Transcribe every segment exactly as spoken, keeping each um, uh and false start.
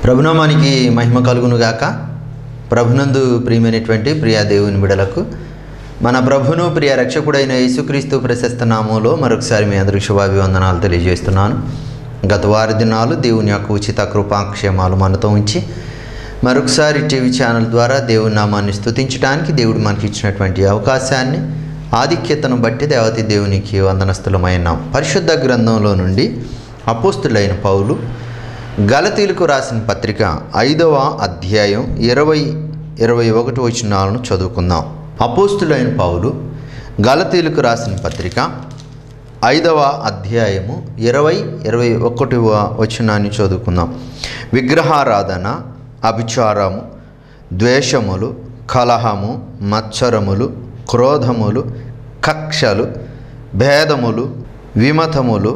ప్రభునామానికి మహిమ కలుగును గాక. ప్రభునందు ప్రియమైనటువంటి ప్రియ దేవుని బిడలకు మన ప్రభును ప్రియ రక్షకుడైన యేసుక్రీస్తు ప్రశస్త నామంలో మరొకసారి మీ అందరికీ శుభాభివందనాలు తెలియజేస్తున్నాను. గత వారి దినాలు దేవుని యొక్క ఉచిత కృపాక్షేమాలు మనతో ఉంచి మరొకసారి టీవీ ఛానల్ ద్వారా దేవుని నామాన్ని స్తుతించడానికి దేవుడు మనకి ఇచ్చినటువంటి అవకాశాన్ని ఆధిక్యతను బట్టి దేవతి దేవునికి వందనస్తులమైనాం. పరిశుద్ధ గ్రంథంలో నుండి అపోస్తులైన పౌలు గలతీలకు రాసిన పత్రిక ఐదవ అధ్యాయం ఇరవై ఇరవై ఒకటి వచనాలను చదువుకుందాం. అపోస్తులైన పౌలు గలతీలకు రాసిన పత్రిక ఐదవ అధ్యాయము ఇరవై ఇరవై ఒకటి వచనాన్ని చదువుకుందాం. విగ్రహారాధన, అభిచారము, ద్వేషములు, కలహము, మత్సరములు, క్రోధములు, కక్షలు, భేదములు, విమతములు,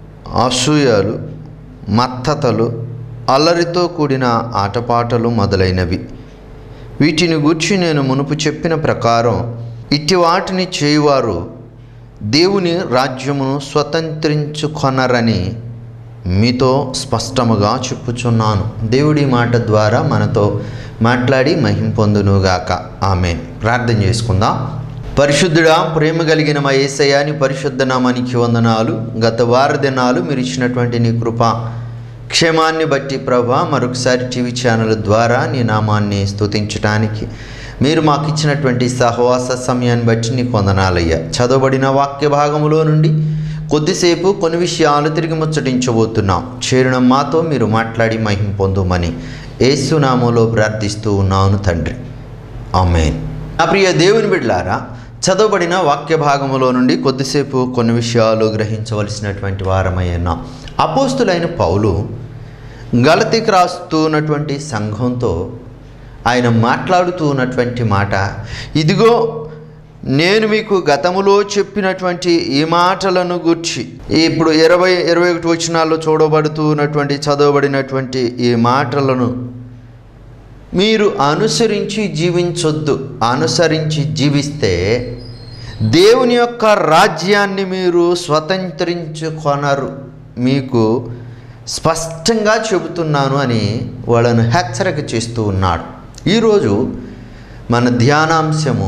అసూయలు, మత్తతలు, అల్లరితో కూడిన ఆటపాటలు మొదలైనవి. వీటిని గూర్చి నేను మునుపు చెప్పిన ప్రకారం ఇట్టి వాటిని చేయువారు దేవుని రాజ్యమును స్వతంత్రించుకొనరని మీతో స్పష్టముగా చెప్పుచున్నాను. దేవుడి మాట ద్వారా మనతో మాట్లాడి మహిమ పొందునుగాక. ఆమేన్. ప్రార్థన చేసుకుందాం. పరిశుద్ధుడా, ప్రేమ కలిగిన మా యేసయ్య, నీ పరిశుద్ధ నామానికి వందనాలు. గత వార దినాలు మీరు ఇచ్చినటువంటి నీ కృప క్షేమాన్ని బట్టి ప్రభా మరొకసారి టీవీ ఛానల్ ద్వారా నీ నామాన్ని స్తుతించడానికి మీరు మాకు ఇచ్చినటువంటి సహవాస సమయాన్ని బట్టి నీకు వందనాలయ్యా. చదవబడిన వాక్య భాగములో నుండి కొద్దిసేపు కొన్ని విషయాలు తిరిగి ముచ్చటించబోతున్నాం. చేరిన మాతో మీరు మాట్లాడి మహిమ పొందుమని యేసు నామములో ప్రార్థిస్తూ ఉన్నాను తండ్రి. ఆమేన్. నా ప్రియ దేవుని బిడ్డలారా, చదవబడిన వాక్య భాగములో నుండి కొద్దిసేపు కొన్ని విషయాలు గ్రహించవలసినటువంటి వారమైనా అపోస్తులైన పౌలు గలతీకి రాస్తున్నటువంటి సంఘంతో ఆయన మాట్లాడుతూ ఉన్నటువంటి మాట, ఇదిగో నేను మీకు గతములో చెప్పినటువంటి ఈ మాటలను గూర్చి ఇప్పుడు ఇరవై ఇరవై ఒకటి వచనాల్లో చూడబడుతూ ఉన్నటువంటి చదవబడినటువంటి ఈ మాటలను మీరు అనుసరించి జీవించొద్దు. అనుసరించి జీవిస్తే దేవుని యొక్క రాజ్యాన్ని మీరు స్వతంత్రించుకొనరు, మీకు స్పష్టంగా చెబుతున్నాను అని వాళ్ళను హెచ్చరిక చేస్తూ ఉన్నాడు. ఈరోజు మన ధ్యానాంశము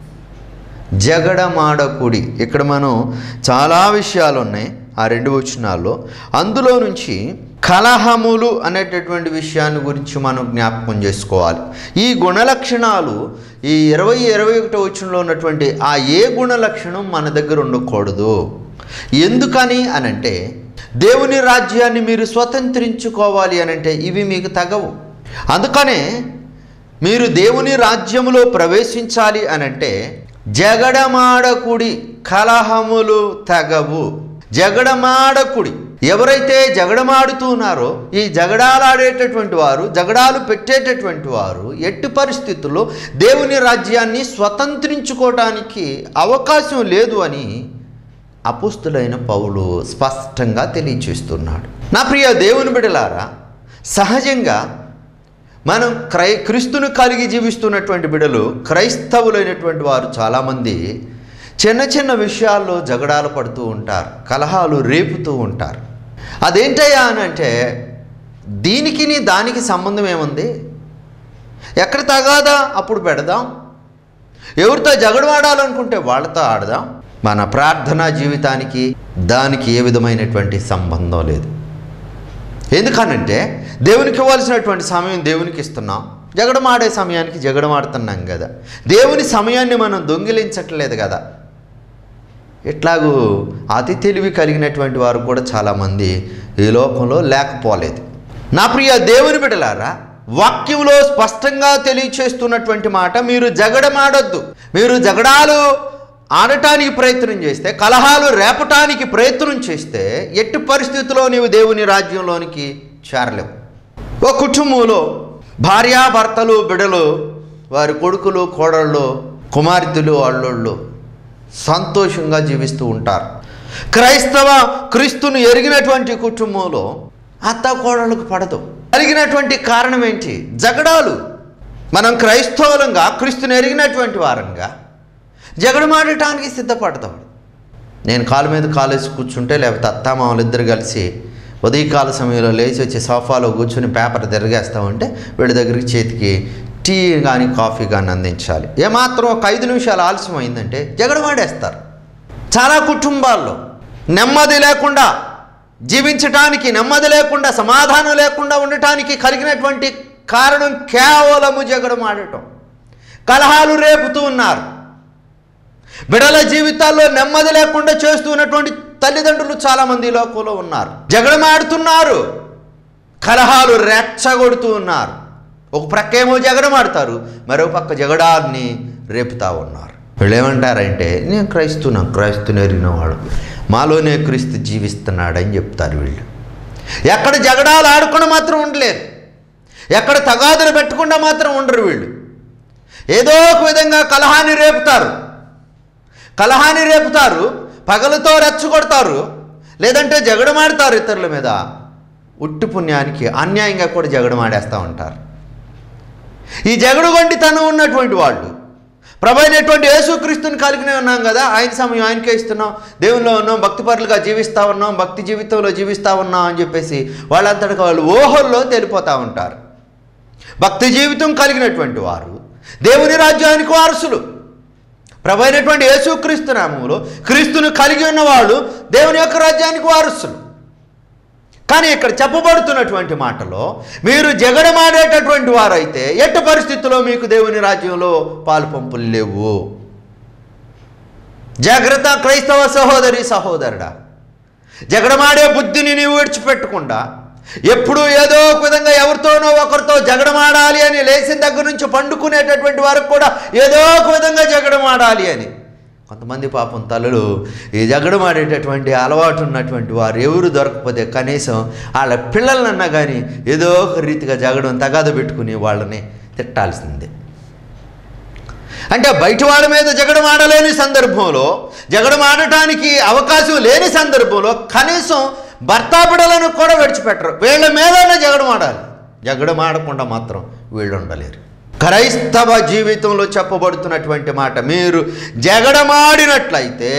జగడమాడకుడి. ఇక్కడ మనం చాలా విషయాలు ఉన్నాయి ఆ రెండు వచనాల్లో. అందులో నుంచి కలహములు అనేటటువంటి విషయాన్ని గురించి మనం జ్ఞాపకం చేసుకోవాలి. ఈ గుణలక్షణాలు ఈ ఇరవై ఇరవై ఒకటో వచనంలో ఉన్నటువంటి ఆ ఏ గుణలక్షణం మన దగ్గర ఉండకూడదు. ఎందుకని అనంటే దేవుని రాజ్యాన్ని మీరు స్వతంత్రించుకోవాలి అనంటే ఇవి మీకు తగవు. అందుకనే మీరు దేవుని రాజ్యములో ప్రవేశించాలి అనంటే జగడమాడకుడి, కలహములు తగవు. జగడమాడకుడి. ఎవరైతే జగడమాడుతూ ఉన్నారో ఈ జగడాలాడేటటువంటి వారు, జగడాలు పెట్టేటటువంటి వారు ఎట్టి పరిస్థితుల్లో దేవుని రాజ్యాన్ని స్వతంత్రించుకోవటానికి అవకాశం లేదు అని అపోస్తులైన పౌలు స్పష్టంగా తెలియచేస్తున్నాడు. నా ప్రియ దేవుని బిడ్డలారా, సహజంగా మనం క్రై క్రీస్తును కలిగి జీవిస్తున్నటువంటి బిడ్డలు, క్రైస్తవులైనటువంటి వారు చాలామంది చిన్న చిన్న విషయాల్లో జగడాలు పడుతూ ఉంటారు, కలహాలు రేపుతూ ఉంటారు. అదేంటయ్యా అని అంటే దీనికి నీ దానికి సంబంధం ఏముంది? ఎక్కడ తగాదా అప్పుడు పెడదాం, ఎవరితో జగడమాడాలనుకుంటే వాళ్ళతో ఆడదాం. మన ప్రార్థనా జీవితానికి దానికి ఏ విధమైనటువంటి సంబంధం లేదు. ఎందుకనంటే దేవునికి ఇవ్వాల్సినటువంటి సమయం దేవునికి ఇస్తున్నాం, జగడమాడే సమయానికి జగడమాడుతున్నాం కదా. దేవుని సమయాన్ని మనం దొంగిలించట్లేదు కదా. ఇట్లాగూ అతి తెలివి కలిగినటువంటి వారు కూడా చాలామంది ఈ లోకంలో లేకపోలేదు. నా ప్రియ దేవుని బిడ్డలారా, వాక్యంలో స్పష్టంగా తెలియచేస్తున్నటువంటి మాట, మీరు జగడమాడొద్దు. మీరు జగడాలు ఆడటానికి ప్రయత్నం చేస్తే, కలహాలు రేపటానికి ప్రయత్నం చేస్తే ఎట్టి పరిస్థితుల్లో నీవు దేవుని రాజ్యంలోనికి చేరలేవు. ఒక కుటుంబంలో భార్యాభర్తలు, బిడ్డలు, వారి కొడుకులు, కోడళ్ళు, కుమార్తెలు, అల్లుళ్ళు సంతోషంగా జీవిస్తూ ఉంటారు. క్రైస్తవ క్రీస్తును ఎరిగినటువంటి కుటుంబంలో అత్త కోడళ్ళకు పడదు. ఎరిగినటువంటి కారణం ఏంటి? జగడాలు. మనం క్రైస్తవులంగా, క్రీస్తుని ఎరిగినటువంటి వారంగా జగడమాడటానికి సిద్ధపడతాం. నేను కాలు మీద కాలేసి కూర్చుంటే, లేకపోతే అత్తామామలు ఇద్దరు కలిసి ఉదయకాల సమయంలో లేచి వచ్చి సోఫాలో కూర్చొని పేపర్ తిరగేస్తూ ఉంటే వీళ్ళ దగ్గరికి చేతికి టీ కానీ కాఫీ కానీ అందించాలి. ఏమాత్రం ఒక ఐదు నిమిషాలు ఆలస్యం అయిందంటే జగడమాడేస్తారు. చాలా కుటుంబాల్లో నెమ్మది లేకుండా జీవించటానికి, నెమ్మది లేకుండా, సమాధానం లేకుండా ఉండటానికి కలిగినటువంటి కారణం కేవలము జగడమాడటం. కలహాలు రేపుతూ ఉన్నారు. బిడ్డల జీవితాల్లో నెమ్మది లేకుండా చేస్తూ ఉన్నటువంటి తల్లిదండ్రులు చాలామంది లోకంలో ఉన్నారు. జగడమాడుతున్నారు, కలహాలు రెచ్చగొడుతూ ఉన్నారు. ఒక ప్రక్క ఏమో జగడమాడతారు, మరో పక్క జగడాన్ని రేపుతా ఉన్నారు. వీళ్ళు ఏమంటారంటే, నేను క్రైస్తున్నా, క్రైస్తుని ఎరిగిన వాడు, మాలోనే క్రీస్తు జీవిస్తున్నాడని చెప్తారు. వీళ్ళు ఎక్కడ జగడాలు ఆడుకుండా మాత్రం ఉండలేరు, ఎక్కడ తగాదులు పెట్టకుండా మాత్రం ఉండరు. వీళ్ళు ఏదో ఒక విధంగా కలహాన్ని రేపుతారు కలహాన్ని రేపుతారు పగలతో రెచ్చగొడతారు, లేదంటే జగడమాడతారు ఇతరుల మీద. ఉట్టి పుణ్యానికి అన్యాయంగా కూడా జగడమాడేస్తూ ఉంటారు. ఈ జగడుగొండితనం ఉన్నటువంటి వాళ్ళు ప్రభు అయినటువంటి యేసుక్రీస్తుని కలిగినే ఉన్నాం కదా, ఆయన సమయం ఆయనకే ఇస్తున్నాం, దేవునిలో ఉన్నాం, భక్తిపరులుగా జీవిస్తూ ఉన్నాం, భక్తి జీవితంలో జీవిస్తూ ఉన్నాం అని చెప్పేసి వాళ్ళంతటికి వాళ్ళు ఊహల్లో తెలిపోతూ ఉంటారు. భక్తి జీవితం కలిగినటువంటి వారు దేవుని రాజ్యానికి వారసులు. ప్రభు అయినటువంటి యేసుక్రీస్తు నామములో క్రీస్తును కలిగి ఉన్నవాళ్ళు దేవుని యొక్క రాజ్యానికి వారసులు. కానీ ఇక్కడ చెప్పబడుతున్నటువంటి మాటలో మీరు జగడమాడేటటువంటి వారైతే ఎట్టి పరిస్థితుల్లో మీకు దేవుని రాజ్యంలో పాలు పంపులు లేవు. జాగ్రత్త క్రైస్తవ సహోదరి సహోదరుడా, జగడమాడే బుద్ధిని నీవు విడిచిపెట్టకుండా ఎప్పుడు ఏదో ఒక విధంగా ఎవరితోనో ఒకరితో జగడమాడాలి అని లేచిన దగ్గర నుంచి పండుకునేటటువంటి వారికి కూడా ఏదో ఒక విధంగా జగడమాడాలి అని. కొంతమంది పాపం తల్లులు ఈ జగడమాడేటటువంటి అలవాటు ఉన్నటువంటి వారు ఎవరు దొరకకపోతే కనీసం వాళ్ళ పిల్లలన్నా కానీ ఏదో ఒక రీతిగా జగడం తగాద పెట్టుకుని వాళ్ళని తిట్టాల్సిందే. అంటే బయట వాళ్ళ మీద జగడమాడలేని సందర్భంలో, జగడమాడటానికి అవకాశం లేని సందర్భంలో కనీసం భర్త బిడ్డలను కూడా విడిచిపెట్టరు. వీళ్ళ మీదనే జగడమాడాలి. జగడమాడకుండా మాత్రం వీళ్ళు ఉండలేరు. క్రైస్తవ జీవితంలో చెప్పబడుతున్నటువంటి మాట, మీరు జగడమాడినట్లయితే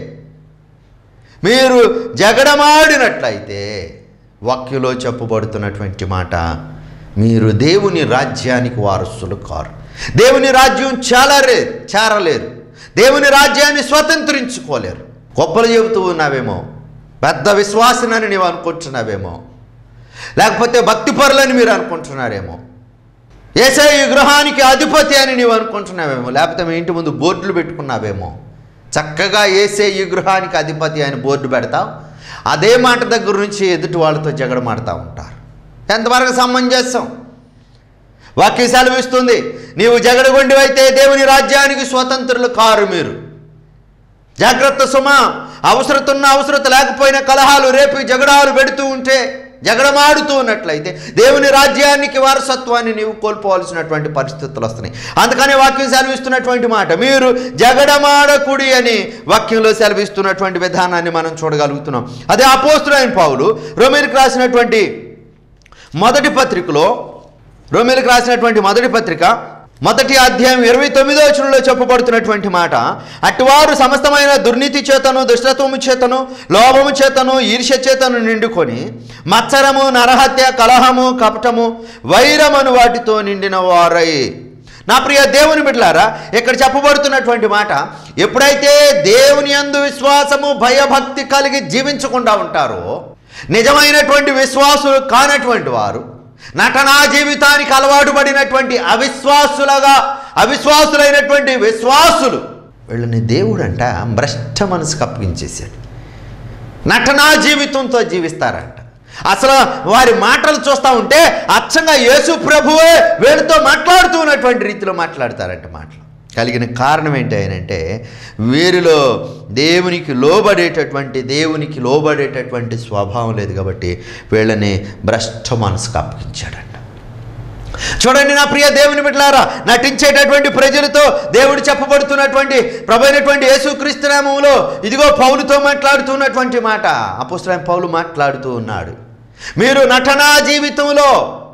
మీరు జగడమాడినట్లయితే వాక్యంలో చెప్పబడుతున్నటువంటి మాట, మీరు దేవుని రాజ్యానికి వారసులు కారు. దేవుని రాజ్యం చాలలేరు చేరలేరు దేవుని రాజ్యాన్ని స్వతంత్రించుకోలేరు. గొప్పలు చెబుతూ ఉన్నావేమో, పెద్ద విశ్వాసనని నీవు అనుకుంటున్నావేమో, లేకపోతే భక్తిపరులని మీరు అనుకుంటున్నారేమో, యేసయ్య ఈ గృహానికి అధిపతి అని నీవు అనుకుంటున్నావేమో, లేకపోతే మీ ఇంటి ముందు బోర్డులు పెట్టుకున్నావేమో. చక్కగా యేసయ్య ఈ గృహానికి అధిపతి అని బోర్డు పెడతావు, అదే మాట దగ్గర నుంచి ఎదుటి వాళ్ళతో జగడమాడుతూ ఉంటారు. ఎంతవరకు సమంజసం? వాక్యం సెలవిస్తుంది, నీవు జగడగొండివైతే దేవుని రాజ్యానికి స్వతంత్రులు కారు మీరు. జాగ్రత్త సుమా, అవసరత ఉన్న అవసరత లేకపోయినా కలహాలు రేపి జగడాలు పెడుతూ ఉంటే, జగడమాడుతూ ఉన్నట్లయితే దేవుని రాజ్యానికి వారసత్వాన్ని నీవు కోల్పోవాల్సినటువంటి పరిస్థితులు వస్తున్నాయి. అందుకని వాక్యం సెలవిస్తున్నటువంటి మాట, మీరు జగడమాడకుడి అని వాక్యంలో సెలవిస్తున్నటువంటి విధానాన్ని మనం చూడగలుగుతున్నాం. అదే అపోస్తలుడైన పౌలు రోమీయులకు రాసినటువంటి మొదటి పత్రికలో రోమీయులకు రాసినటువంటి మొదటి పత్రిక మొదటి అధ్యాయం ఇరవై తొమ్మిదో వచనంలో చెప్పబడుతున్నటువంటి మాట, అటువారు సమస్తమైన దుర్నీతి చేతను, దుష్టత్వము చేతను, లోభము చేతను, ఈర్ష్య చేతను నిండుకొని మత్సరము, నరహత్య, కలహము, కపటము, వైరమను వాటితో నిండిన వారై. నా ప్రియ దేవుని బిడ్డలారా, ఇక్కడ చెప్పబడుతున్నటువంటి మాట, ఎప్పుడైతే దేవుని యందు విశ్వాసము, భయభక్తి కలిగి జీవించకుండా ఉంటారో, నిజమైనటువంటి విశ్వాసులు కానటువంటి వారు, నటనా జీవితానికి అలవాటు పడినటువంటి అవిశ్వాసులుగా అవిశ్వాసులైనటువంటి విశ్వాసులు, వీళ్ళని దేవుడంట భ్రష్ట మనసుకు అప్పగించేశాడు. నటనా జీవితంతో జీవిస్తారంట. అసలు వారి మాటలు చూస్తూ ఉంటే అచ్చంగా యేసు ప్రభువే వీళ్ళతో మాట్లాడుతూ ఉన్నటువంటి రీతిలో మాట్లాడతారంట. మాటలు కలిగిన కారణం ఏంటి అంటే, వీరిలో దేవునికి లోబడేటటువంటి దేవునికి లోబడేటటువంటి స్వభావం లేదు కాబట్టి వీళ్ళని భ్రష్ట మనసుకు అప్పగించాడంట. చూడండి నా ప్రియ దేవుని బిడ్డలారా, నటించేటటువంటి ప్రజలతో దేవుడు చెప్పబడుతున్నటువంటి ప్రభు అయినటువంటి యేసుక్రీస్తు నామములో ఇదిగో పౌలుతో మాట్లాడుతున్నటువంటి మాట, అపోస్తలుడైన పౌలు మాట్లాడుతూ ఉన్నాడు. మీరు నటనా జీవితంలో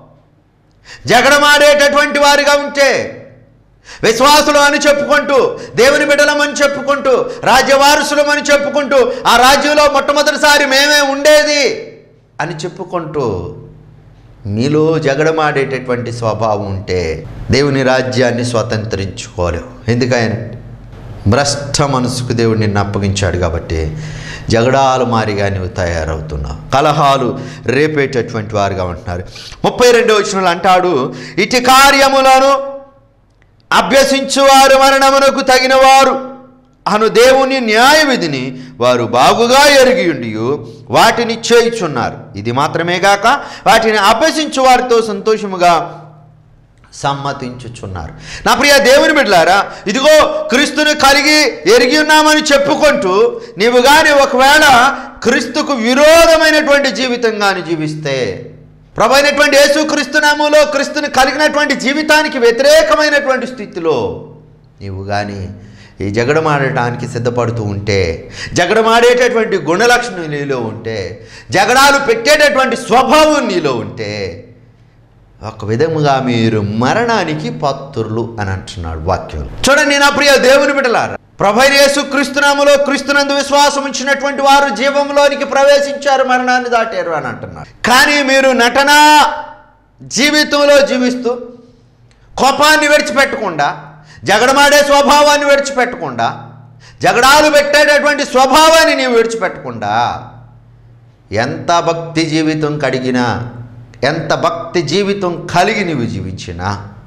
జగడమాడేటటువంటి వారిగా ఉంటే, విశ్వాసులు అని చెప్పుకుంటూ, దేవుని బిడ్డలమని చెప్పుకుంటూ, రాజ్యవారసులమని చెప్పుకుంటూ, ఆ రాజ్యంలో మొట్టమొదటిసారి మేమే ఉండేది, అని చెప్పుకుంటూ మీలో జగడమాడేటటువంటి స్వభావం ఉంటే దేవుని రాజ్యాన్ని స్వతంత్రించుకోలేవు. ఎందుకని? భ్రష్ట మనసుకు దేవుడు నిన్ను అప్పగించాడు కాబట్టి జగడాలు మారిగా నువ్వు తయారవుతున్నావు, కలహాలు రేపేటటువంటి వారుగా ఉంటున్నారు. ముప్పై రెండో వచనంలో అంటాడు, ఇటు కార్యములను అభ్యసించువారు మరణమునకు తగినవారు అను దేవుని న్యాయ విధిని వారు బాగుగా ఎరిగియుండి వాటిని చేయుచున్నారు. ఇది మాత్రమే గాక వాటిని అభ్యసించు వారితో సంతోషముగా సమ్మతించుచున్నారు. నా ప్రియ దేవుని బిడ్డలారా, ఇదిగో క్రీస్తుని కలిగి ఎరిగి ఉన్నామని చెప్పుకుంటూ నీవు కానీ ఒకవేళ క్రీస్తుకు విరోధమైనటువంటి జీవితం కానీ జీవిస్తే, ప్రభు అయినటువంటి యేసుక్రీస్తు నామములో క్రీస్తుని కలిగినటువంటి జీవితానికి వ్యతిరేకమైనటువంటి స్థితిలో నీవు కానీ ఈ జగడమాడటానికి సిద్ధపడుతూ ఉంటే, జగడమాడేటటువంటి గుణలక్షణం నీలో ఉంటే, జగడాలు పెట్టేటటువంటి స్వభావం నీలో ఉంటే, ఒక విధముగా మీరు మరణానికి పాత్రులు అని అంటున్నాడు వాక్యం. చూడండి నా ప్రియ దేవుని బిడ్డలారా, ప్రభు అయిన యేసుక్రీస్తు నామములో క్రీస్తునందు విశ్వాసం ఉంచినటువంటి వారు జీవంలోనికి ప్రవేశించారు, మరణాన్ని దాటారు అని అంటున్నారు. కానీ మీరు నటన జీవితంలో జీవిస్తూ కోపాన్ని విడిచిపెట్టకుండా, జగడమాడే స్వభావాన్ని విడిచిపెట్టకుండా, జగడాలు పెట్టేటటువంటి స్వభావాన్ని నీవు విడిచిపెట్టకుండా, ఎంత భక్తి జీవితం కడిగినా, ఎంత భక్తి జీవితం కలిగి నీవు జీవించినా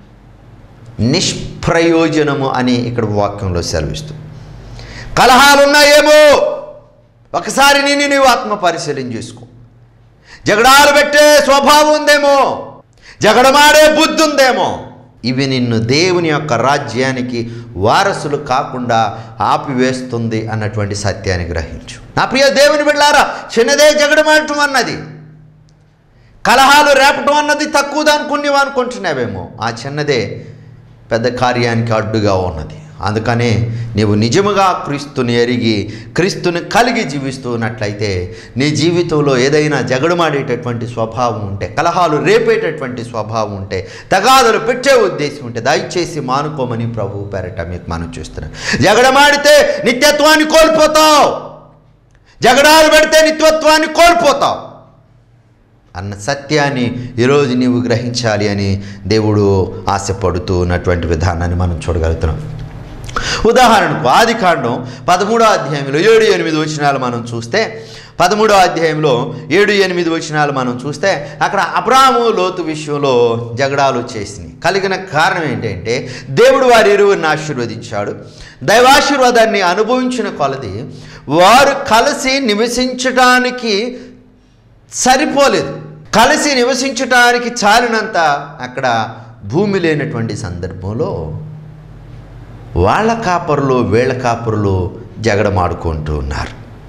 నిష్ప్రయోజనము అని ఇక్కడ వాక్యంలో సెలవిస్తూ, కలహాలున్నాయేమో ఒకసారి నిన్ను నీవు ఆత్మ పరిశీలన చేసుకో. జగడాలు పెట్టే స్వభావం ఉందేమో, జగడమాడే బుద్ధి ఉందేమో, ఇవి నిన్ను దేవుని యొక్క రాజ్యానికి వారసులు కాకుండా ఆపివేస్తుంది అన్నటువంటి సత్యాన్ని గ్రహించు. నా ప్రియ దేవుని బిడ్డలారా, చిన్నదే జగడమాడటం అన్నది, కలహాలు రేపటం అన్నది తక్కువది అనుకునేవి అనుకుంటున్నావేమో, ఆ చిన్నదే పెద్ద కార్యానికి అడ్డుగా ఉన్నది. అందుకనే నీవు నిజముగా క్రీస్తుని ఎరిగి క్రీస్తుని కలిగి జీవిస్తూ ఉన్నట్లయితే నీ జీవితంలో ఏదైనా జగడమాడేటటువంటి స్వభావం ఉంటే, కలహాలు రేపేటటువంటి స్వభావం ఉంటే, తగాదులు పెట్టే ఉద్దేశం ఉంటే దయచేసి మానుకోమని ప్రభువు పేరట మీకు మనం చూస్తున్నాం. జగడమాడితే నిత్యత్వాన్ని కోల్పోతావు, జగడాలు పెడితే నిత్యత్వాన్ని కోల్పోతావు అన్న సత్యాన్ని ఈరోజు నీవు గ్రహించాలి అని దేవుడు ఆశపడుతూ ఉన్నటువంటి విధానాన్ని మనం చూడగలుగుతున్నాం. ఉదాహరణకు ఆదికాండం పదమూడో అధ్యాయంలో ఏడు ఎనిమిది వచనాలు మనం చూస్తే, పదమూడో అధ్యాయంలో ఏడు ఎనిమిది వచనాలు మనం చూస్తే అక్కడ అబ్రాహాము లోతు విషయంలో జగడాలు చేసినాయి. కలిగిన కారణం ఏంటంటే దేవుడు వారి ఇరువురిని ఆశీర్వదించాడు. దైవాశీర్వాదాన్ని అనుభవించిన కొలది వారు కలిసి నివసించడానికి సరిపోలేదు, కలిసి నివసించటానికి చాలినంత అక్కడ భూమి లేనటువంటి సందర్భంలో వాళ్ళ కాపరులు వీళ్ళ కాపరులు జగడమాడుకుంటూ ఉన్నారు.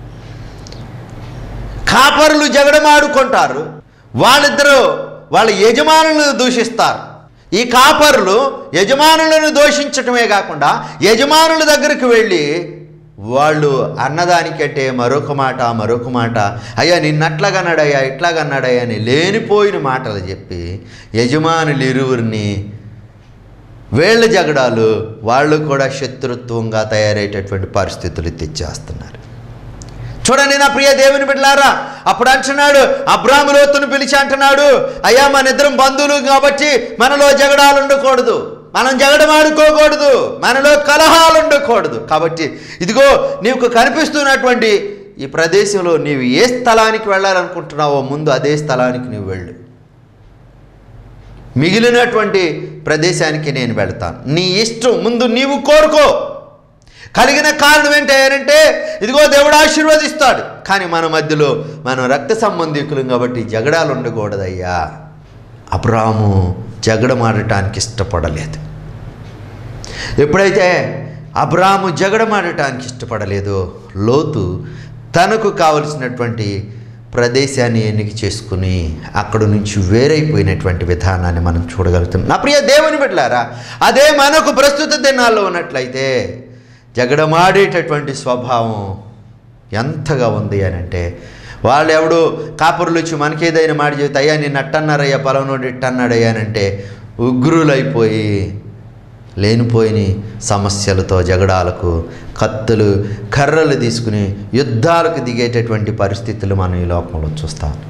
కాపరులు జగడమాడుకుంటారు, వాళ్ళిద్దరూ వాళ్ళ యజమానులను దూషిస్తారు. ఈ కాపరులు యజమానులను దూషించటమే కాకుండా యజమానుల దగ్గరికి వెళ్ళి వాళ్ళు అన్నదానికంటే మరొక మాట మరొక మాట, అయ్యా నిన్నట్లాగన్నాడయ్యా ఇట్లాగన్నాడయ్యా అని లేనిపోయిన మాటలు చెప్పి యజమానులు ఇరువురిని వీళ్ళ జగడాలు వాళ్ళు కూడా శత్రుత్వంగా తయారయ్యేటటువంటి పరిస్థితులు తెచ్చేస్తున్నారు. చూడండి నా ప్రియ దేవుని బిడ్డలారా, అప్పుడు అంటున్నాడు అబ్రాహాము లోతును పిలిచి అంటున్నాడు, అయ్యా మన ఇద్దరం బంధువులు కాబట్టి మనలో జగడాలు ఉండకూడదు, మనం జగడమాడుకోకూడదు, మనలో కలహాలు ఉండకూడదు. కాబట్టి ఇదిగో నీకు కనిపిస్తున్నటువంటి ఈ ప్రదేశంలో నీవు ఏ స్థలానికి వెళ్ళాలనుకుంటున్నావో ముందు అదే స్థలానికి నువ్వు వెళ్ళు, మిగిలినటువంటి ప్రదేశానికి నేను వెళ్తాను, నీ ఇష్టం ముందు నీవు కోరుకో. కలిగిన కారణం ఏంటంటే ఇదిగో దేవుడు ఆశీర్వదిస్తాడు, కానీ మన మధ్యలో మనం రక్త సంబంధికులం కాబట్టి జగడాలు ఉండకూడదయ్యా. అబ్రాహాము జగడమాడటానికి ఇష్టపడలేదు. ఎప్పుడైతే అబ్రాహాము జగడమాడటానికి ఇష్టపడలేదో లోతు తనకు కావలసినటువంటి ప్రదేశాన్ని ఎన్నిక చేసుకుని అక్కడ నుంచి వేరైపోయినటువంటి విధానాన్ని మనం చూడగలుగుతున్నాం. నా ప్రియ దేవుని బిడ్డలారా, అదే మనకు ప్రస్తుత దినాల్లో ఉన్నట్లయితే జగడమాడేటటువంటి స్వభావం ఎంతగా ఉంది అని అంటే, వాళ్ళు ఎవడు కాపురులు వచ్చి మనకేదైనా మాట చెబితే అయ్యా నిన్ను అట్టన్నారయ్యా పలానోడు ఇట్టన్నాడయ్యా అని అంటే ఉగ్రులైపోయి లేనిపోయిన సమస్యలతో జగడాలకు కత్తులు కర్రలు తీసుకుని యుద్ధాలకు దిగేటటువంటి పరిస్థితులు మనం ఈ లోకంలో చూస్తాం.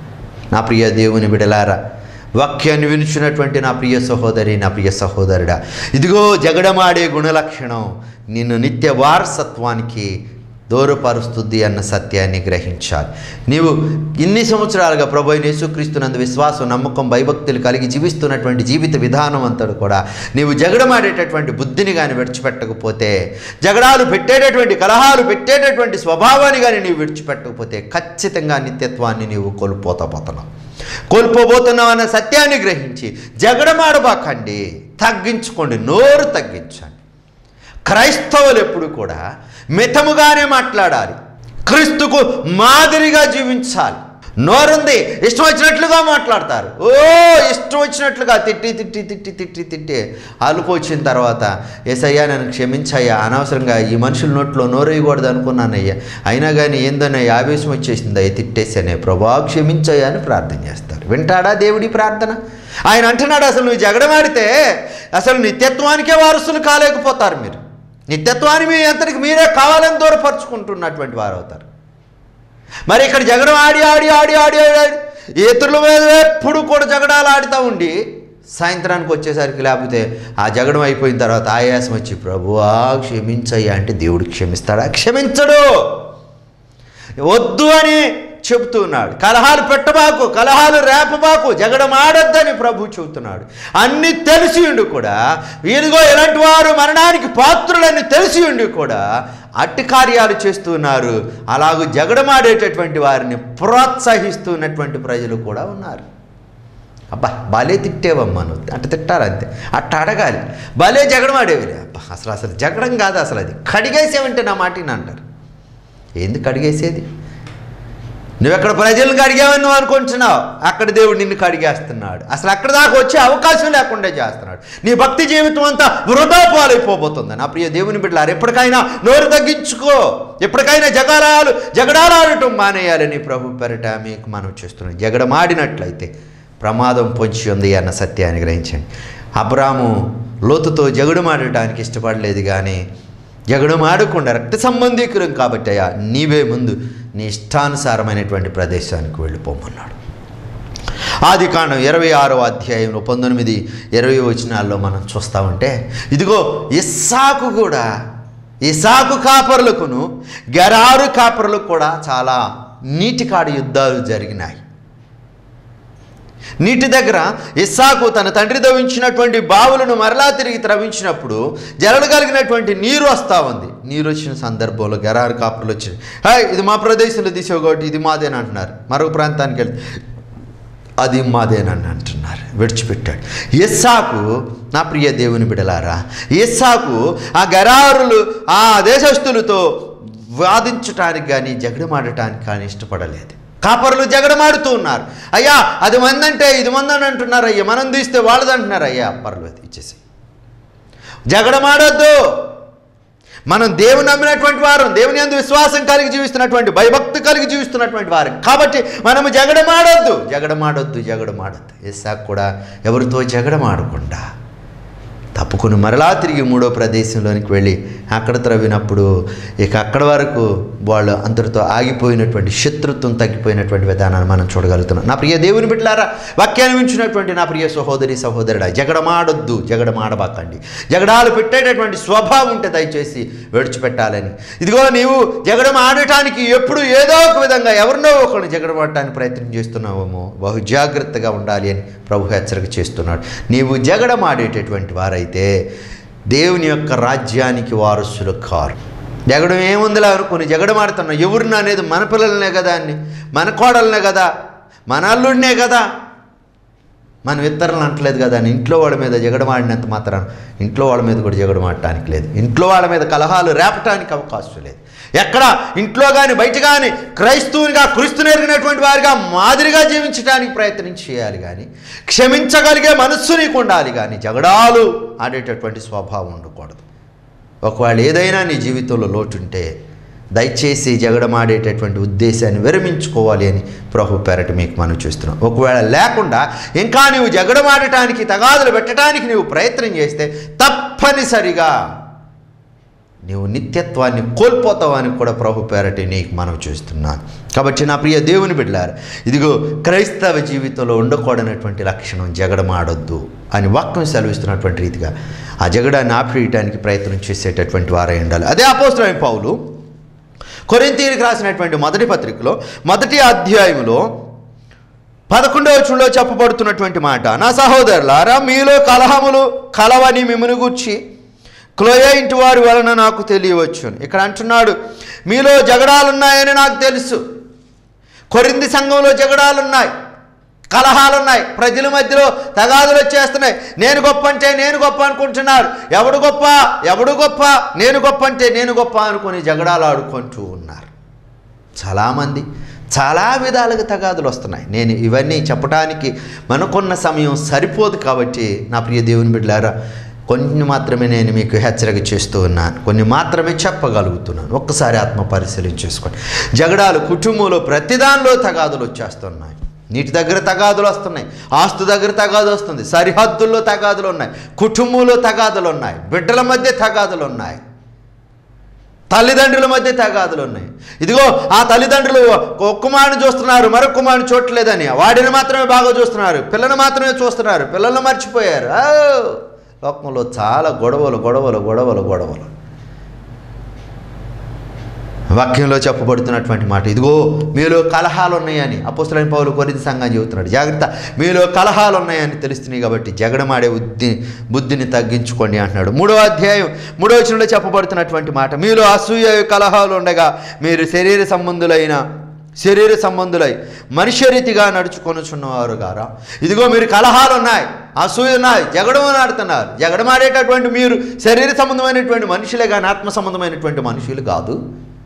నా ప్రియ దేవుని బిడలారా, వాక్యాన్ని వినుచున్నటువంటి నా ప్రియ సహోదరి, నా ప్రియ సహోదరుడా, ఇదిగో జగడమాడే గుణలక్షణం నిన్ను నిత్య వారసత్వానికి దూరపరుస్తుంది అన్న సత్యాన్ని గ్రహించాలి. నీవు ఇన్ని సంవత్సరాలుగా ప్రభు అయిన యేసుక్రీస్తునందు విశ్వాసం, నమ్మకం, భయభక్తులు కలిగి జీవిస్తున్నటువంటి జీవిత విధానం అంతడు కూడా నీవు జగడమాడేటటువంటి బుద్ధిని కానీ విడిచిపెట్టకపోతే, జగడాలు పెట్టేటటువంటి, కలహాలు పెట్టేటటువంటి స్వభావాన్ని కానీ నీవు విడిచిపెట్టకపోతే ఖచ్చితంగా నిత్యత్వాన్ని నీవు కోల్పోతాపోతున్నావు కోల్పోబోతున్నావు అన్న సత్యాన్ని గ్రహించి జగడమాడబాకండి, తగ్గించుకోండి, నోరు తగ్గించండి. క్రైస్తవులు ఎప్పుడు కూడా మితముగానే మాట్లాడాలి, క్రీస్తుకు మాదిరిగా జీవించాలి. నోరుంది, ఇష్టం వచ్చినట్లుగా మాట్లాడతారు. ఓ ఇష్టం వచ్చినట్లుగా తిట్టి తిట్టి తిట్టి తిట్టి తిట్టి అలుపు వచ్చిన తర్వాత, యేసయ్యా నన్ను క్షమించయ్యా, అనవసరంగా ఈ మనుషుల నోట్లో నోరేయకూడదు అనుకున్నానయ్యా, అయినా కానీ ఏందోనయ్యా ఆవేశం వచ్చేసింది అయ్యా, తిట్టేసానే ప్రభా క్షమించయ్యా అని ప్రార్థన చేస్తారు. వింటాడా దేవుడి ప్రార్థన? ఆయన అంటున్నాడు, అసలు నువ్వు జగడమాడితే అసలు నిత్యత్వానికే వారసులు కాలేకపోతారు. మీరు నిత్యత్వాన్ని మీ అంతటికి మీరే కావాలని దూరపరుచుకుంటున్నటువంటి వారు అవుతారు. మరి ఇక్కడ జగడం ఆడి ఆడి ఆడి ఆడి ఆడి ఇతరుల మీద ఎప్పుడు కూడా జగడాలు ఆడుతూ ఉండి సాయంత్రానికి వచ్చేసరికి, లేకపోతే ఆ జగడం అయిపోయిన తర్వాత ఆయాసం వచ్చి ప్రభువా క్షమించయ్యా అంటే దేవుడు క్షమిస్తాడా? క్షమించడు. వద్దు అని చెబుతున్నాడు. కలహాలు పెట్టబాకు, కలహాలు రేపబాకు, జగడం ఆడొద్దని ప్రభు చెబుతున్నాడు. అన్నీ తెలిసి ఉండి కూడా, వీరిగో ఇలాంటి వారు మరణానికి పాత్రులని తెలిసి ఉండి కూడా అట్టి కార్యాలు చేస్తున్నారు. అలాగూ జగడమాడేటటువంటి వారిని ప్రోత్సహిస్తున్నటువంటి ప్రజలు కూడా ఉన్నారు. అబ్బా భలే తిట్టేవమ్మా నువ్వు అట్ట తిట్టారంతే, అట్ట అడగాలి. భలే జగడమాడేవిలే, అబ్బా అసలు అసలు జగడం కాదు, అసలు అది కడిగేసేవంటే నా మాటిని అంటారు. ఏంది కడిగేసేది? నువ్వెక్కడ ప్రజలను కడిగావని నువ్వు అనుకుంటున్నావు, అక్కడ దేవుడు నిన్ను కడిగేస్తున్నాడు. అసలు అక్కడ దాకా వచ్చే అవకాశం లేకుండా చేస్తున్నాడు. నీ భక్తి జీవితం అంతా వృధా పాలైపోబోతుంది. నా ప్రియ దేవుని బిడ్డలారా, ఎప్పటికైనా నోరు తగ్గించుకో, ఎప్పటికైనా జగడాలు జగడాలాడటం మానేయాలని ప్రభు పెరట మీకు మనం చేస్తున్నాం. జగడమాడినట్లయితే ప్రమాదం పొంచి ఉంది అన్న సత్యాన్ని గ్రహించండి. అబ్రాము లోతుతో జగడమాడటానికి ఇష్టపడలేదు, కానీ జగడమాడకుండా రక్త సంబంధీకురం కాబట్టి అయ్యా నీవే ముందు నీ ఇష్టానుసారమైనటువంటి ప్రదేశానికి వెళ్ళిపోమన్నాడు. ఆది కాండం ఇరవై ఆరో అధ్యాయంలో పంతొమ్మిది ఇరవై వచనాల్లో మనం చూస్తామంటే, ఇదిగో ఇస్సాకు కూడా, ఇస్సాకు కాపరులకును గెరారు కాపరులకు కూడా చాలా నీటికాడి యుద్ధాలు జరిగినాయి. నీటి దగ్గర ఇస్సాకు తన తండ్రి తవ్వించినటువంటి బావులను మరలా తిరిగి త్రవ్వించినప్పుడు జలలు కలిగినటువంటి నీరు వస్తూ ఉంది. నీరు వచ్చిన సందర్భంలో గెరారు కాపులు వచ్చి, హాయ్ ఇది మా ప్రదేశంలో తీసావు కాబట్టి ఇది మాదేని అంటున్నారు. మరొక ప్రాంతానికి వెళ్తే అది మాదేనని అంటున్నారు. విడిచిపెట్టాడు. ఇస్సాకు, నా ప్రియ దేవుని బిడలారా, ఇస్సాకు ఆ గెరారులు ఆ దేశస్థులతో వాదించటానికి కానీ జగడమాడటానికి కానీ ఇష్టపడలేదు. కాపరులు జగడమాడుతూ ఉన్నారు. అయ్యా అది మందంటే ఇది మందని అంటున్నారు, అయ్యా మనం తీస్తే వాళ్ళది అంటున్నారు. అయ్యా పర్లేదు ఇచ్చేసి జగడమాడొద్దు. మనం దేవుని నమ్మినటువంటి వారు, దేవుని యందు విశ్వాసం కలిగి జీవిస్తున్నటువంటి, భయభక్తి కలిగి జీవిస్తున్నటువంటి వారు కాబట్టి మనము జగడమాడొద్దు జగడమాడొద్దు జగడమాడొద్దు ఇస్సాకు కూడా ఎవరితో జగడమాడకుండా తప్పుకుని మరలా తిరిగి మూడో ప్రదేశంలోనికి వెళ్ళి అక్కడ త్రవ్వినప్పుడు ఇక అక్కడ వరకు వాళ్ళు అందరితో ఆగిపోయినటువంటి, శత్రుత్వం తగ్గిపోయినటువంటి విధానాన్ని మనం చూడగలుగుతున్నాం. నా ప్రియ దేవుని బిడ్డలారా, వాక్యాన్ని వింటున్నటువంటి నా ప్రియ సహోదరి సహోదరుడా, జగడమాడొద్దు, జగడమాడబాకండి. జగడాలు పెట్టేటటువంటి స్వభావం ఉంటే దయచేసి విడిచిపెట్టాలని. ఇదిగో నీవు జగడం ఆడటానికి ఎప్పుడు ఏదో ఒక విధంగా ఎవరినో ఒకరిని జగడమాడటానికి ప్రయత్నం చేస్తున్నావేమో, బహు జాగ్రత్తగా ఉండాలి అని ప్రభు హెచ్చరిక చేస్తున్నాడు. నీవు జగడమాడేటటువంటి వారైతే దేవుని యొక్క రాజ్యానికి వారసులు కారు. జగడం ఏముందిలా అనుకుని జగడమాడుతున్నావు. ఎవరిని అనేది మన పిల్లలనే కదా, అన్ని మన కోడలనే కదా, మన అల్లుడినే కదా, మనం ఇతరులను అంటలేదు కదా అని ఇంట్లో వాళ్ళ మీద జగడమాడినంత మాత్రం ఇంట్లో వాళ్ళ మీద కూడా జగడమాడటానికి లేదు. ఇంట్లో వాళ్ళ మీద కలహాలు రేపటానికి అవకాశం లేదు. ఎక్కడ ఇంట్లో కానీ బయట కానీ క్రైస్తవునిగా, క్రీస్తుని ఎరిగినటువంటి వారిగా మాదిరిగా జీవించడానికి ప్రయత్నం చేయాలి, కానీ క్షమించగలిగే మనస్సు నీకు ఉండాలి, కానీ జగడాలు ఆడేటటువంటి స్వభావం ఉండకూడదు. ఒకవేళ ఏదైనా నీ జీవితంలో లోటుంటే దయచేసి జగడమాడేటటువంటి ఉద్దేశాన్ని విరమించుకోవాలి అని ప్రభు పేరట మీకు మనం చూస్తున్నాం. ఒకవేళ లేకుండా ఇంకా నీవు జగడమాడటానికి, తగాదులు పెట్టడానికి నీవు ప్రయత్నం చేస్తే తప్పనిసరిగా నీవు నిత్యత్వాన్ని కోల్పోతావని కూడా ప్రభు పేరటి నీకు మనవి చేస్తున్నాను. కాబట్టి నా ప్రియ దేవుని బిడ్డలారా, ఇదిగో క్రైస్తవ జీవితంలో ఉండకూడనటువంటి లక్షణం జగడమాడొద్దు అని వాక్యం సెలవిస్తున్నటువంటి రీతిగా ఆ జగడాన్ని ఆపివేయడానికి ప్రయత్నం చేసేటటువంటి వారై ఉండాలి. అదే అపోస్తలుడైన పౌలు కొరింథీయులకు రాసినటువంటి మొదటి పత్రికలో మొదటి అధ్యాయంలో పదకొండవ వచనంలో చెప్పబడుతున్నటువంటి మాట, నా సహోదరులారా, మీలో కలహములు కలవని మిమ్మును గూర్చి క్లోయే ఇంటి వారి వలన నాకు తెలియవచ్చు. ఇక్కడ అంటున్నాడు, మీలో జగడాలున్నాయని నాకు తెలుసు. కొరింథీ సంఘంలో జగడాలున్నాయి, కలహాలున్నాయి, ప్రజల మధ్యలో తగాదులు వచ్చేస్తున్నాయి. నేను గొప్ప అంటే నేను గొప్ప అనుకుంటున్నారు. ఎవడు గొప్ప ఎవడు గొప్ప నేను గొప్ప అంటే నేను గొప్ప అనుకుని జగడాలు ఆడుకుంటూ ఉన్నారు. చాలామంది చాలా విధాలుగా తగాదులు వస్తున్నాయి. నేను ఇవన్నీ చెప్పడానికి మనకున్న సమయం సరిపోదు. కాబట్టి నా ప్రియ దేవుని బిడ్డలారా, కొన్ని మాత్రమే నేను మీకు హెచ్చరిక చేస్తూ ఉన్నాను, కొన్ని మాత్రమే చెప్పగలుగుతున్నాను. ఒక్కసారి ఆత్మ పరిశీలన చేసుకోండి. జగడాలు కుటుంబంలో ప్రతిదానిలో తగాదులు వచ్చేస్తున్నాయి. నీటి దగ్గర తగాదులు వస్తున్నాయి, ఆస్తు దగ్గర తగాదు వస్తుంది, సరిహద్దుల్లో తగాదులు ఉన్నాయి, కుటుంబంలో తగాదులు ఉన్నాయి, బిడ్డల మధ్య తగాదులు ఉన్నాయి, తల్లిదండ్రుల మధ్య తగాదులు ఉన్నాయి. ఇదిగో ఆ తల్లిదండ్రులు ఒక కుమారుని చూస్తున్నారు, మరొక కుమారుని చూడలేదని వాడిని మాత్రమే బాగా చూస్తున్నారు, పిల్లని మాత్రమే చూస్తున్నారు, పిల్లలను మర్చిపోయారు. లోకంలో చాలా గొడవలు గొడవలు గొడవలు గొడవలు. వాక్యంలో చెప్పబడుతున్నటువంటి మాట, ఇదిగో మీలో కలహాలు ఉన్నాయని అపోస్తలుడైన పౌలు కొరింథీ సంఘం చెబుతున్నాడు. జాగ్రత్త, మీలో కలహాలు ఉన్నాయని తెలుస్తున్నాయి కాబట్టి జగడమాడే బుద్ధి బుద్ధిని తగ్గించుకోండి అంటున్నాడు. మూడవ అధ్యాయం మూడవ వచనంలో చెప్పబడుతున్నటువంటి మాట, మీలో అసూయ కలహాలు ఉండగా మీరు శరీర సంబంధులైన శరీర సంబంధులై మనుష్య రీతిగా నడుచుకొనుచున్నవారు గారా. ఇదిగో మీరు కలహాలు ఉన్నాయి, అసూయ ఉన్నాయి, జగడమాడుతున్నారు. జగడమాడేటటువంటి మీరు శరీర సంబంధమైనటువంటి మనుషులే కానీ ఆత్మ సంబంధమైనటువంటి మనుషులు కాదు.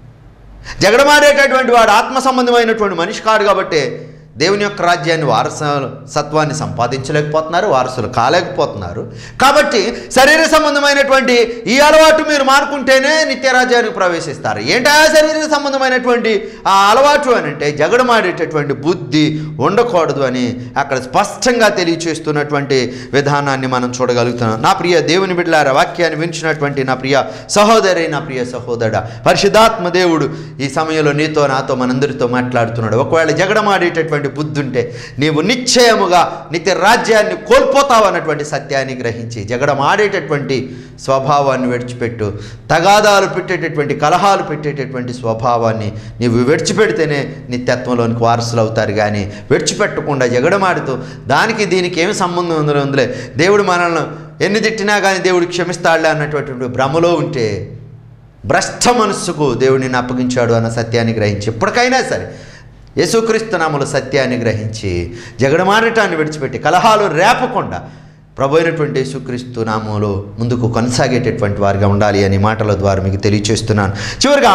జగడమాడేటటువంటి వాడు ఆత్మ సంబంధమైనటువంటి మనిషి కాడు. కాబట్టి దేవుని యొక్క రాజ్యాన్ని వారసత్వాన్ని సంపాదించలేకపోతున్నారు, వారసులు కాలేకపోతున్నారు. కాబట్టి శరీర సంబంధమైనటువంటి ఈ అలవాటు మీరు మానుకుంటేనే నిత్య రాజ్యానికి ప్రవేశిస్తారు. ఏంటా శరీర సంబంధమైనటువంటి ఆ అలవాటు అని అంటే జగడమాడేటటువంటి బుద్ధి ఉండకూడదు అని అక్కడ స్పష్టంగా తెలియచేస్తున్నటువంటి విధానాన్ని మనం చూడగలుగుతున్నాం. నా ప్రియ దేవుని బిడ్డలారా, వాక్యాన్ని వించినటువంటి నా ప్రియ సహోదరి, నా ప్రియ సహోదరుడా, పరిశుద్ధాత్మ దేవుడు ఈ సమయంలో నీతో నాతో మనందరితో మాట్లాడుతున్నాడు. ఒకవేళ జగడమాడేటటువంటి బుద్ధి ఉంటే నీవు నిశ్చయముగా నిత్య రాజ్యాన్ని కోల్పోతావు అన్నటువంటి సత్యాన్ని గ్రహించి జగడమాడేటటువంటి స్వభావాన్ని విడిచిపెట్టు. తగాదాలు పెట్టేటటువంటి కలహాలు పెట్టేటటువంటి స్వభావాన్ని నీవు విడిచిపెడితేనే నిత్యత్వంలోనికి వారసులు అవుతారు. కానీ విడిచిపెట్టకుండా జగడమాడుతూ దానికి దీనికి ఏమి సంబంధం ఉందో ఉందిలే, దేవుడు మనల్ని ఎన్ని తిట్టినా కానీ దేవుడు క్షమిస్తాడులే అన్నటువంటి భ్రమలో ఉంటే భ్రష్ట మనస్సుకు దేవుడిని అప్పగించాడు అన్న సత్యాన్ని గ్రహించి ఎప్పటికైనా సరే యేసుక్రీస్తు నామములో సత్యాన్ని గ్రహించి జగడమాడటాన్ని విడిచిపెట్టి కలహాలు రేపకుండా ప్రభు అయినటువంటి యేసుక్రీస్తు నామములో ముందుకు కొనసాగేటటువంటి వారిగా ఉండాలి అని మాటల ద్వారా మీకు తెలియచేస్తున్నాను. చివరిగా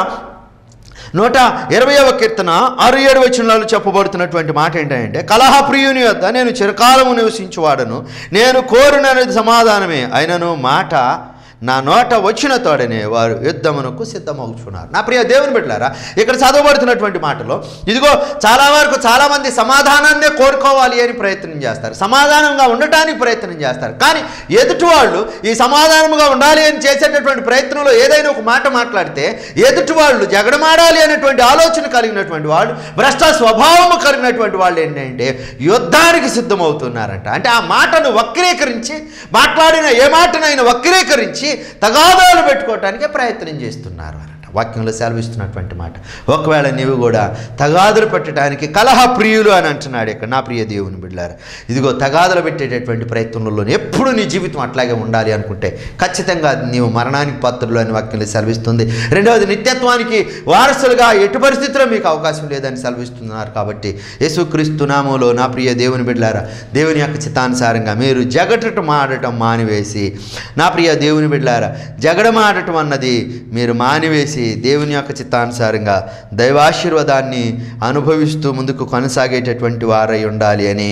నూట ఇరవైవ కీర్తన ఆరు ఏడు వచనాలు చెప్పబడుతున్నటువంటి మాట ఏంటంటే, కలహ ప్రియుని వద్ద నేను చిరకాలము నివసించువాడను, నేను కోరినది సమాధానమే అయినను మాట నా నోట వచ్చిన తోడనే వారు యుద్ధమునకు సిద్ధమవుతున్నారు. నా ప్రియ దేవుని బిడ్డలారా, ఇక్కడ చదవబడుతున్నటువంటి మాటలో ఇదిగో చాలా వరకు చాలామంది సమాధానాన్నే కోరుకోవాలి అని ప్రయత్నం చేస్తారు, సమాధానంగా ఉండటానికి ప్రయత్నం చేస్తారు. కానీ ఎదుటి వాళ్ళు ఈ సమాధానంగా ఉండాలి అని చేసేటటువంటి ప్రయత్నంలో ఏదైనా ఒక మాట మాట్లాడితే ఎదుటి వాళ్ళు జగడమాడాలి అనేటువంటి ఆలోచన కలిగినటువంటి వాళ్ళు, భ్రష్ట స్వభావము కలిగినటువంటి వాళ్ళు ఏంటంటే యుద్ధానికి సిద్ధమవుతున్నారంట. అంటే ఆ మాటను వక్రీకరించి, మాట్లాడిన ఏ మాటనైనా వక్రీకరించి తగాదాలు పెట్టుకోవటానికే ప్రయత్నం చేస్తున్నారు అన్నట. వాక్యంలో సెలవిస్తున్నటువంటి మాట, ఒకవేళ నీవు కూడా తగాదులు పెట్టడానికి కలహ ప్రియులు అని అంటున్నాడు ఇక్కడ. నా ప్రియ దేవుని బిడ్డలారా, ఇదిగో తగాదులు పెట్టేటటువంటి ప్రయత్నంలో ఎప్పుడు నీ జీవితం అట్లాగే ఉండాలి అనుకుంటే ఖచ్చితంగా నీవు మరణానికి పాత్రులు అని వాక్యంలో సెలవిస్తుంది. రెండవది, నిత్యత్వానికి వారసులుగా ఎటు పరిస్థితిలో మీకు అవకాశం లేదని సెలవిస్తున్నారు. కాబట్టి యేసుక్రీస్తు నామములో నా ప్రియ దేవుని బిడ్డలారా, దేవుని యొక్క చిత్తానుసారంగా మీరు జగటం ఆడటం మానివేసి, నా ప్రియ దేవుని బిడ్డలారా, జగడమాడటం అన్నది మీరు మానివేసి దేవుని యొక్క చిత్తానుసారంగా దైవాశీర్వాదాన్ని అనుభవిస్తూ ముందుకు కొనసాగేటటువంటి వారై ఉండాలి అని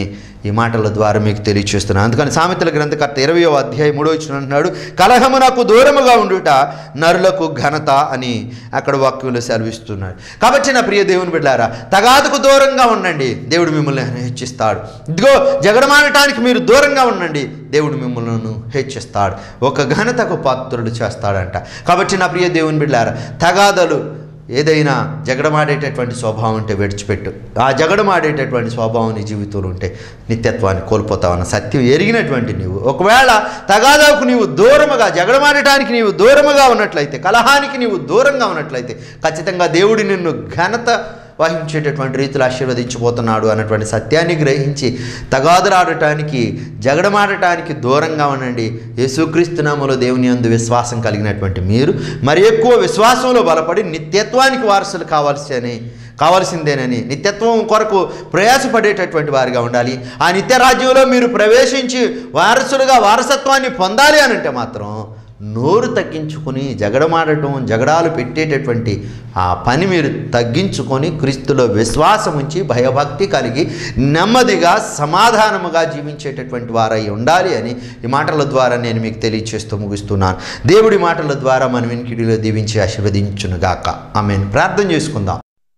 ఈ మాటల ద్వారా మీకు తెలియచేస్తున్నాను. అందుకని సామెతల గ్రంథకర్త ఇరవయో అధ్యాయం మూడో వచనం అంటున్నాడు, కలహమునకు దూరముగా ఉండుట నరులకు ఘనత అని అక్కడ వాక్యంలో సెలవిస్తున్నాడు. కాబట్టి నా ప్రియ దేవుని బిడ్డలారా, తగాదుకు దూరంగా ఉండండి, దేవుడు మిమ్మల్ని హెచ్చిస్తాడు. ఇదిగో జగడమాడటానికి మీరు దూరంగా ఉండండి, దేవుడు మిమ్మల్ని హెచ్చిస్తాడు, ఒక ఘనతకు పాత్రుడు చేస్తాడంట. కాబట్టి నా ప్రియ దేవుని బిడ్డలారా, తగాదలు ఏదైనా జగడమాడేటటువంటి స్వభావం ఉంటే విడిచిపెట్టు. ఆ జగడమాడేటటువంటి స్వభావం నీ జీవితంలో ఉంటే నిత్యత్వాన్ని కోల్పోతావన్న సత్యం ఎరిగినటువంటి నీవు, ఒకవేళ తగాదాకు నీవు దూరముగా, జగడమాడటానికి నీవు దూరముగా ఉన్నట్లయితే, కలహానికి నీవు దూరంగా ఉన్నట్లయితే ఖచ్చితంగా దేవుడు నిన్ను ఘనత వహించేటటువంటి రీతిలో ఆశీర్వదించిపోతున్నాడు అన్నటువంటి సత్యాన్ని గ్రహించి తగాదులాడటానికి, జగడమాడటానికి దూరంగా ఉండండి. యేసుక్రీస్తు నామములో దేవుని యందు విశ్వాసం కలిగినటువంటి మీరు మరి ఎక్కువ విశ్వాసంలో బలపడి నిత్యత్వానికి వారసులు కావాల్సి కావాల్సిందేనని, నిత్యత్వం కొరకు ప్రయాసపడేటటువంటి వారిగా ఉండాలి. ఆ నిత్య రాజ్యంలో మీరు ప్రవేశించి వారసులుగా వారసత్వాన్ని పొందాలి అని అంటే మాత్రం నోరు తగ్గించుకొని జగడమాడటం, జగడాలు పెట్టేటటువంటి ఆ పని మీరు తగ్గించుకొని క్రీస్తులో విశ్వాసం ఉంచి భయభక్తి కలిగి నెమ్మదిగా సమాధానముగా జీవించేటటువంటి వారై ఉండాలి అని ఈ మాటల ద్వారా నేను మీకు తెలియచేస్తూ ముగిస్తున్నాను. దేవుడి మాటల ద్వారా మన వినికిడిలో దీవించి ఆశీర్వదించునుగాక. ఆమేన్. ప్రార్థన చేసుకుందాం.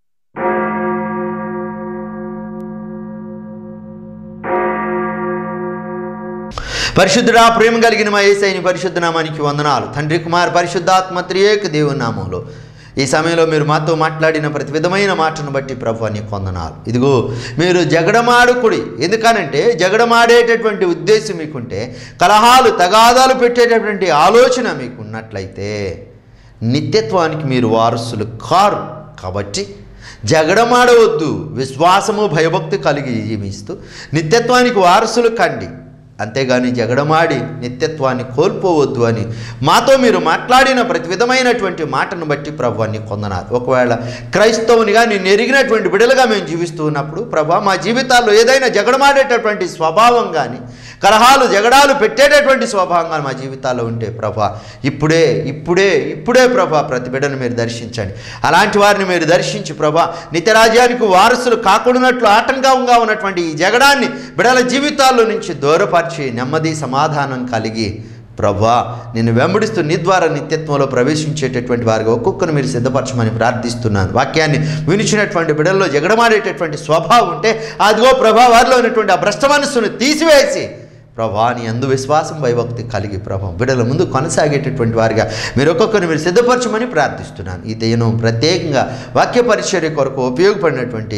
పరిశుద్ధుడా, ప్రేమ కలిగిన మా యేసయ్య పరిశుద్ధ నామానికి వందనాలు. తండ్రి, కుమార్, పరిశుద్ధాత్మ త్రియేక దేవుని నామంలో ఈ సమయంలో మీరు మాతో మాట్లాడిన ప్రతి విధమైన మాటను బట్టి ప్రభువా నీకు వందనాలు. ఇదిగో మీరు జగడమాడుకుడి, ఎందుకనంటే జగడమాడేటటువంటి ఉద్దేశం మీకుంటే, కలహాలు తగాదాలు పెట్టేటటువంటి ఆలోచన మీకు ఉన్నట్లయితే నిత్యత్వానికి మీరు వారసులు కారు. కాబట్టి జగడమాడవద్దు, విశ్వాసము భయభక్తి కలిగి జీవిస్తూ నిత్యత్వానికి వారసులు కండి. అంతేగాని జగడమాడి నిత్యత్వాన్ని కోల్పోవద్దు అని మాతో మీరు మాట్లాడిన ప్రతి విధమైనటువంటి మాటను బట్టి ప్రభువా నీకు వందనాలు. ఒకవేళ క్రైస్తవునిగా నిన్ను ఎరిగినటువంటి బిడ్డలుగా మేము జీవిస్తూ ఉన్నప్పుడు ప్రభువా మా జీవితాల్లో ఏదైనా జగడమాడేటటువంటి స్వభావం కానీ, కలహాలు జగడాలు పెట్టేటటువంటి స్వభావం కానీ మా జీవితాల్లో ఉంటే ప్రభువా ఇప్పుడే ఇప్పుడే ఇప్పుడే ప్రభువా ప్రతి బిడ్డను మీరు దర్శించండి. అలాంటి వారిని మీరు దర్శించి ప్రభువా నిత్యరాజ్యానికి వారసులు కాకుండానట్లు ఆటంకంగా ఉన్నటువంటి ఈ జగడాన్ని బిడ్డల జీవితాల్లో నుంచి దూరపరిచి నెమ్మది సమాధానం కలిగి ప్రభువా నిన్ను వెంబడిస్తూ నీ ద్వారా నిత్యత్వంలో ప్రవేశించేటటువంటి వారికి ఒక్కొక్కరు మీరు సిద్ధపరచమని ప్రార్థిస్తున్నాను. వాక్యాన్ని వినిచినటువంటి బిడ్డల్లో జగడమాడేటటువంటి స్వభావం ఉంటే అదిగో ప్రభా వారిలో ఉన్నటువంటి ఆ భ్రష్ట మనస్సును తీసివేసి ప్రభా నీ అందు విశ్వాసం భయభక్తి కలిగి ప్రభా బిడ్డల ముందు కొనసాగేటటువంటి వారిగా మీరు ఒక్కొక్కరిని మీరు సిద్ధపరచమని ప్రార్థిస్తున్నాను. ఈ దయను ప్రత్యేకంగా వాక్య పరిచర్య కొరకు ఉపయోగపడినటువంటి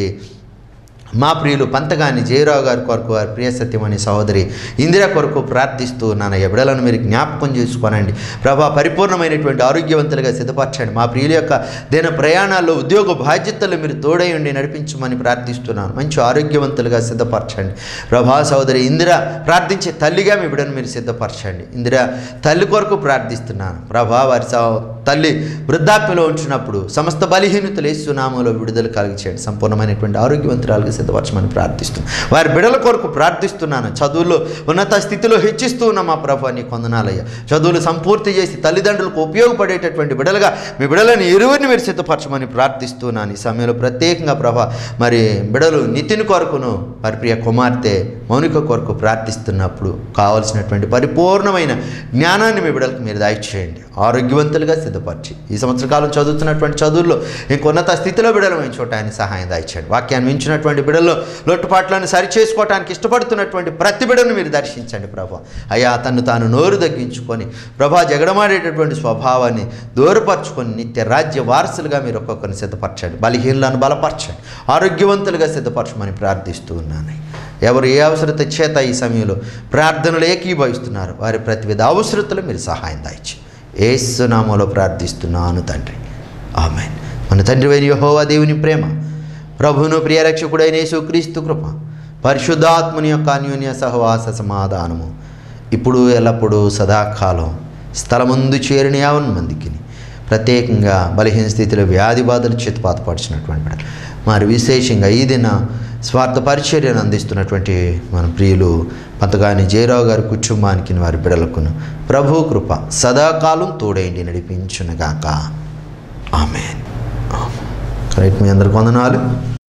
మా ప్రియులు పంతగాని జయరావు గారి కొరకు, వారి ప్రియ సత్యమని సహోదరి ఇందిరా కొరకు ప్రార్థిస్తూ నాన్న బిడ్డలను మీరు జ్ఞాపకం చేసుకోనండి ప్రభా. పరిపూర్ణమైనటువంటి ఆరోగ్యవంతులుగా సిద్ధపరచండి. మా ప్రియుల యొక్క దిన ప్రయాణాల్లో ఉద్యోగ బాధ్యతలు మీరు తోడై ఉండి నడిపించమని ప్రార్థిస్తున్నాను. మంచి ఆరోగ్యవంతులుగా సిద్ధపరచండి ప్రభా. సహోదరి ఇందిరా ప్రార్థించే తల్లిగా మీ బిడ్డను మీరు సిద్ధపరచండి. ఇందిరా తల్లి కొరకు ప్రార్థిస్తున్నాను ప్రభా. వారి తల్లి వృద్ధాప్యలో ఉంచినప్పుడు సమస్త బలహీనతలు యేసు నామములో విడుదల కలిగించండి. సంపూర్ణమైనటువంటి ఆరోగ్యవంతురాలుగా సిద్ధపరచమని ప్రార్థిస్తున్నాను. వారి బిడ్డల కొరకు ప్రార్థిస్తున్నాను. చదువుల్లో ఉన్నత స్థితిలో హెచ్చిస్తూ ఉన్న మా ప్రభు నీకు వందనాలయ్యా. చదువులు సంపూర్తి చేసి తల్లిదండ్రులకు ఉపయోగపడేటటువంటి బిడ్డలుగా మీ బిడ్డలను ఇరువురిని మీరు సిద్ధపరచమని ప్రార్థిస్తున్నాను. ఈ సమయంలో ప్రత్యేకంగా ప్రభా మరి బిడ్డలు నితిన్ కొరకును వారి ప్రియ కుమార్తె మౌనిక కొరకు ప్రార్థిస్తున్నప్పుడు కావలసినటువంటి పరిపూర్ణమైన జ్ఞానాన్ని మీ బిడ్డలకు మీరు దయచేయండి. ఆరోగ్యవంతులుగా సిద్ధపరిచి ఈ సంవత్సర కాలం చదువుతున్నటువంటి చదువుల్లో ఇంకొన్నత స్థితిలో బిడ్డలు మేము చూడటానికి సహాయం దయచేయండి. వాక్యాన్ని మించినటువంటి బిడ్డల్లో లోటుపాట్లను సరిచేసుకోవడానికి ఇష్టపడుతున్నటువంటి ప్రతి బిడ్డను మీరు దర్శించండి ప్రభా. అయ్యా తను తాను నోరు తగ్గించుకొని ప్రభా జగడమాడేటటువంటి స్వభావాన్ని దూరపరచుకొని నిత్య రాజ్య వారసులుగా మీరు ఒక్కొక్కరిని సిద్ధపరచండి. బలహీనలను బలపరచండి. ఆరోగ్యవంతులుగా సిద్ధపరచమని ప్రార్థిస్తూ ఉన్నాను. ఎవరు ఏ అవసరత చేత ఈ సమయంలో ప్రార్థనలు ఏకీభవిస్తున్నారు వారి ప్రతి విధ అవసరతలు మీరు సహాయం దాయిచి యేసు నామములో ప్రార్థిస్తున్నాను తండ్రి. ఆమేన్. మన తండ్రి అయిన యెహోవా దేవుని ప్రేమ, ప్రభువును ప్రియరక్షకుడైన యేసుక్రీస్తు కృప, పరిశుద్ధాత్మని యొక్క అన్యోన్య సహవాస సమాధానము ఇప్పుడు ఎల్లప్పుడూ సదాకాలం స్థలమందు చేరిన యావన్ మందికి, ప్రత్యేకంగా బలహీన స్థితిలో వ్యాధి బాధలు చేతుపాతపరిచినటువంటి బిడ్డలు, మరి విశేషంగా ఈ దిన స్వార్థ పరిచర్యను అందిస్తున్నటువంటి మన ప్రియులు పంతగాని జయరావు గారి కుటుంబానికి వారి బిడ్డలకును ప్రభు కృప సదాకాలం తోడైండి నడిపించునుగాక. ఆమేన్. ఆమేన్. రైట్, మీ అందరికి వందనాలు.